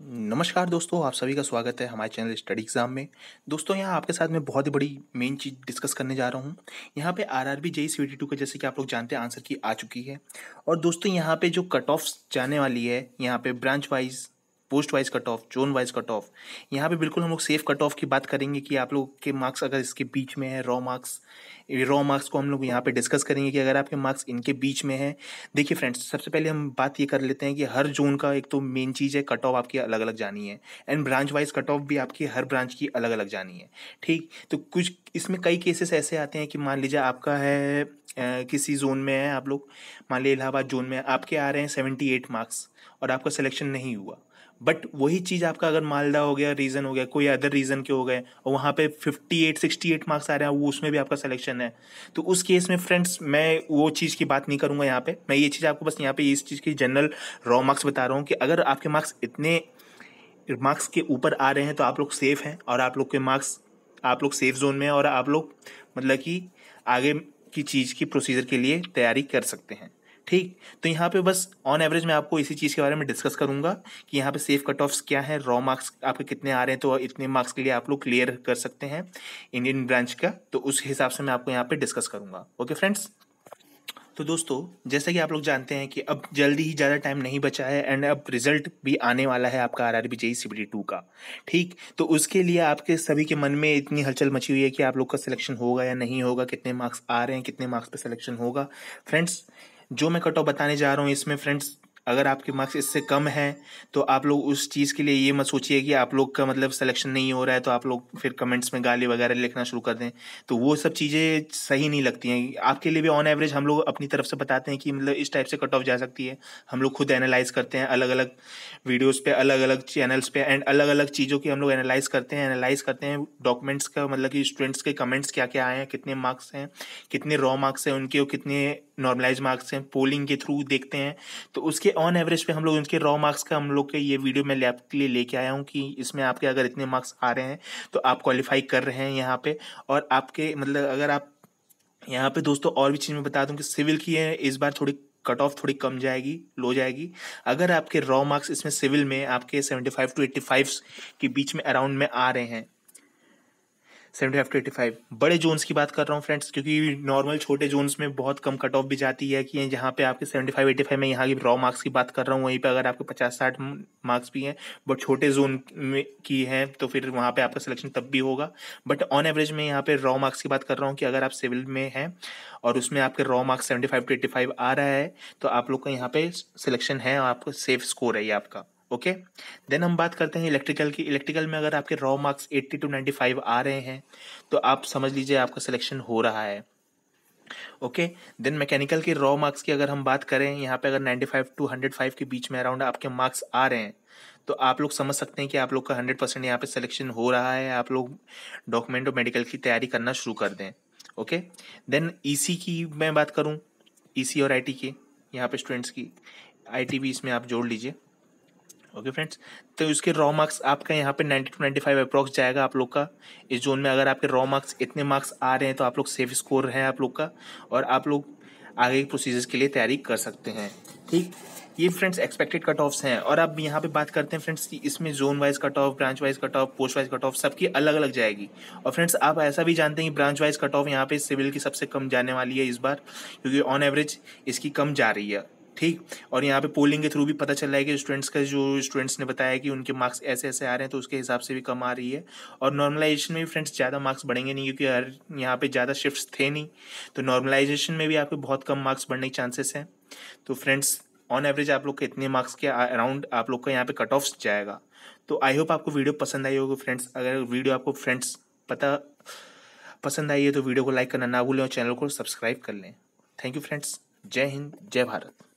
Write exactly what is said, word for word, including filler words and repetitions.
नमस्कार दोस्तों, आप सभी का स्वागत है हमारे चैनल स्टडी एग्जाम में। दोस्तों यहाँ आपके साथ मैं बहुत ही बड़ी मेन चीज़ डिस्कस करने जा रहा हूँ। यहाँ पे आरआरबी जेई सीवीटी टू का जैसे कि आप लोग जानते हैं आंसर की आ चुकी है। और दोस्तों यहाँ पे जो कट ऑफ्स जाने वाली है, यहाँ पे branch wise, post wise cut off, zone wise cut off, यहाँ पे बिल्कुल हम लोग सेफ कट ऑफ की बात करेंगे कि आप लोग के मार्क्स अगर इसके बीच में है, रॉ मार्क्स, रॉ मार्क्स को हम लोग यहाँ पे डिस्कस करेंगे कि अगर आपके मार्क्स इनके बीच में है। देखिए फ्रेंड्स, सबसे पहले हम बात ये कर लेते हैं कि हर जोन का एक तो मेन चीज़ है, कट ऑफ आपकी अलग अलग जानी है। And branch wise cut off भी आपकी हर ब्रांच की अलग अलग जानी है। ठीक, तो कुछ इसमें कई केसेस ऐसे आते हैं कि मान लीजिए आपका है अ, किसी जोन में है, आप लोग मान लीजिए इलाहाबाद जोन में आपके आ रहे हैं सेवेंटी एट मार्क्स और आपका सिलेक्शन नहीं हुआ। बट वही चीज़ आपका अगर मालदा हो गया, रीज़न हो गया, कोई अदर रीज़न के हो गए और वहाँ पे fifty eight sixty eight marks आ रहे हैं, वो उसमें भी आपका सिलेक्शन है, तो उस केस में फ्रेंड्स मैं वो चीज़ की बात नहीं करूँगा। यहाँ पे मैं ये चीज़ आपको बस यहाँ पे इस चीज़ की जनरल रॉ मार्क्स बता रहा हूँ कि अगर आपके मार्क्स इतने मार्क्स के ऊपर आ रहे हैं तो आप लोग सेफ हैं, और आप लोग के मार्क्स, आप लोग सेफ जोन में हैं और आप लोग मतलब कि आगे की चीज़ की प्रोसीजर के लिए तैयारी कर सकते हैं। ठीक, तो यहाँ पे बस ऑन एवरेज मैं आपको इसी चीज़ के बारे में डिस्कस करूंगा कि यहाँ पे सेफ कट ऑफ्स क्या है, रॉ मार्क्स आपके कितने आ रहे हैं, तो इतने मार्क्स के लिए आप लोग क्लियर कर सकते हैं इंडियन ब्रांच का, तो उस हिसाब से मैं आपको यहाँ पे डिस्कस करूंगा। ओके फ्रेंड्स, तो दोस्तों जैसा कि आप लोग जानते हैं कि अब जल्दी ही ज़्यादा टाइम नहीं बचा है एंड अब रिजल्ट भी आने वाला है आपका आरआरबी जेई सीबीटी टू का। ठीक, तो उसके लिए आपके सभी के मन में इतनी हलचल मची हुई है कि आप लोग का सिलेक्शन होगा या नहीं होगा, कितने मार्क्स आ रहे हैं, कितने मार्क्स पे सिलेक्शन होगा। फ्रेंड्स, जो मैं कट ऑफ बताने जा रहा हूँ इसमें फ्रेंड्स, अगर आपके मार्क्स इससे कम हैं तो आप लोग उस चीज़ के लिए ये मत सोचिए कि आप लोग का मतलब सिलेक्शन नहीं हो रहा है तो आप लोग फिर कमेंट्स में गाली वगैरह लिखना शुरू कर दें। तो वो सब चीज़ें सही नहीं लगती हैं। आपके लिए भी ऑन एवरेज हम लोग अपनी तरफ से बताते हैं कि मतलब इस टाइप से कट ऑफ जा सकती है। हम लोग खुद एनालाइज करते हैं अलग अलग वीडियोस पे, अलग अलग चैनल्स पे, एंड अलग अलग चीज़ों की हम लोग एनालाइज करते हैं एनालाइज करते हैं डॉक्यूमेंट्स का, मतलब कि स्टूडेंट्स के कमेंट्स क्या क्या आए हैं, कितने मार्क्स हैं, कितने रॉ मार्क्स हैं उनके और कितने नॉर्मलाइज मार्क्स हैं, पोलिंग के थ्रू देखते हैं। तो उसके ऑन एवरेज पे हम लोग उनके रॉ मार्क्स का हम लोग के ये वीडियो मैं आपके लिए लेके आया हूँ कि इसमें आपके अगर इतने मार्क्स आ रहे हैं तो आप क्वालिफाई कर रहे हैं यहाँ पे। और आपके मतलब अगर आप यहाँ पे दोस्तों और भी चीज़ मैं बता दूं कि सिविल की है इस बार थोड़ी कट ऑफ थोड़ी कम जाएगी, लो जाएगी। अगर आपके रॉ मार्क्स इसमें सिविल में आपके seventy five to eighty five के बीच में अराउंड में आ रहे हैं, seventy five to eighty five बड़े जोन्स की बात कर रहा हूँ फ्रेंड्स, क्योंकि नॉर्मल छोटे जोन्स में बहुत कम कट ऑफ भी जाती है कि जहाँ पे आपके सेवेंटी फाइव एट्टी फाइव में यहाँ की रॉ मार्क्स की बात कर रहा हूँ, वहीं पे अगर आपके पचास साठ मार्क्स भी हैं बट छोटे जोन में की हैं तो फिर वहाँ पे आपका सिलेक्शन तब भी होगा। बट ऑन एवरेज में यहाँ पे रॉ मार्क्स की बात कर रहा हूँ कि अगर आप सिविल में हैं और उसमें आपके raw marks seventy five to eighty five आ रहा है तो आप लोग का यहाँ पे सिलेक्शन है और आपको सेफ स्कोर है ये आपका। ओके, देन हम बात करते हैं इलेक्ट्रिकल की। इलेक्ट्रिकल में अगर आपके raw marks eighty to ninety five आ रहे हैं तो आप समझ लीजिए आपका सिलेक्शन हो रहा है। ओके, देन मैकेनिकल के रॉ मार्क्स की अगर हम बात करें, यहाँ पे अगर ninety five to hundred five के बीच में अराउंड आपके मार्क्स आ रहे हैं तो आप लोग समझ सकते हैं कि आप लोग का हंड्रेड परसेंट यहाँ पे सिलेक्शन हो रहा है, आप लोग डॉक्यूमेंट और मेडिकल की तैयारी करना शुरू कर दें। ओके, देन ईसी की मैं बात करूँ, ईसी और आईटी की, यहाँ पे स्टूडेंट्स की आईटी भी इसमें आप जोड़ लीजिए। ओके फ्रेंड्स, तो इसके रॉ मार्क्स आपका यहाँ पे ninety two ninety five approx जाएगा आप लोग का इस जोन में। अगर आपके रॉ मार्क्स इतने मार्क्स आ रहे हैं तो आप लोग सेफ स्कोर है आप लोग का, और आप लोग आगे के प्रोसीजर्स के लिए तैयारी कर सकते हैं। ठीक, ये फ्रेंड्स एक्सपेक्टेड कट ऑफ्स हैं। और अब यहाँ पे बात करते हैं फ्रेंड्स कि इसमें zone wise cut off, branch wise cut off, post wise cut off सबकी अलग अलग जाएगी। और फ्रेंड्स आप ऐसा भी जानते हैं कि ब्रांच वाइज कट ऑफ यहाँ पे सिविल की सबसे कम जाने वाली है इस बार, क्योंकि ऑन एवरेज इसकी कम जा रही है। ठीक, और यहाँ पे पोलिंग के थ्रू भी पता चल रहा है कि स्टूडेंट्स का, जो स्टूडेंट्स ने बताया कि उनके मार्क्स ऐसे ऐसे आ रहे हैं तो उसके हिसाब से भी कम आ रही है। और नॉर्मलाइजेशन में भी फ्रेंड्स ज़्यादा मार्क्स बढ़ेंगे नहीं, क्योंकि हर यहाँ पे ज़्यादा शिफ्ट्स थे नहीं, तो नॉर्मलाइजेशन में भी आपके बहुत कम मार्क्स बढ़ने के चांसेस हैं। तो फ्रेंड्स ऑन एवरेज आप लोग के इतने मार्क्स के अराउंड आप लोग का यहाँ पे कट ऑफ्स जाएगा। तो आई होप आपको वीडियो पसंद आई होगी फ्रेंड्स। अगर वीडियो आपको फ्रेंड्स पता पसंद आई है तो वीडियो को लाइक करना ना भूलें और चैनल को सब्सक्राइब कर लें। थैंक यू फ्रेंड्स, जय हिंद, जय भारत।